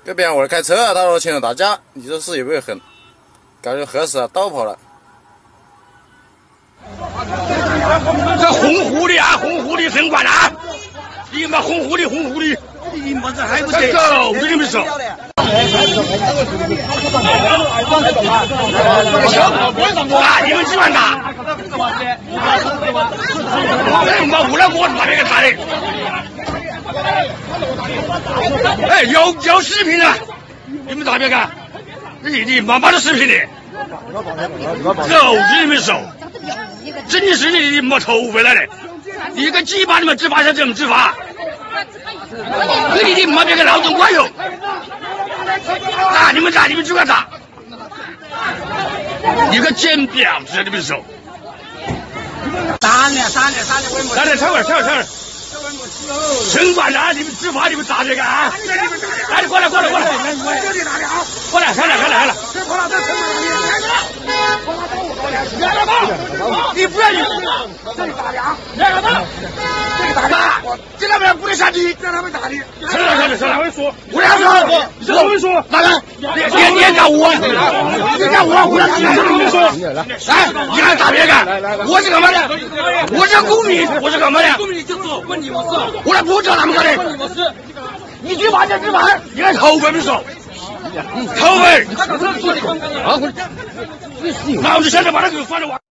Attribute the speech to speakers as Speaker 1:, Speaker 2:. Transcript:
Speaker 1: 给别人为了开车，他说请了大家，你这事有没有很感觉合适啊？倒跑了。
Speaker 2: 这红狐狸啊，红狐狸城管啊！你妈红狐狸，红狐狸！你妈这还不行？狗子你们手！打你们几万打！哎，妈无赖我打别个打的！哎，有视频的，你们打别个？你妈妈的视频的！狗子你们手！真是你没头回来的！你个鸡巴你们执法是怎么执法？你妈别个劳动官哟！打你们就要打！你个贱婊子你们手！
Speaker 3: 打脸！
Speaker 2: 跳会儿！城管啊，你们执法你们打这个啊！来，你过来！这里打了！过来，开了！你不要你这里打了！这里打的！这两边不能下地，这两边打的！成了！我俩说，哪个？你干我！我俩来，你还打别个？我是干嘛的？我是公民，我是干嘛的？公民就做，关你我事。我来不知道他们干的。关你我事。你执法就执法，你看头发没手，头发。好，那我就现在把他给翻了。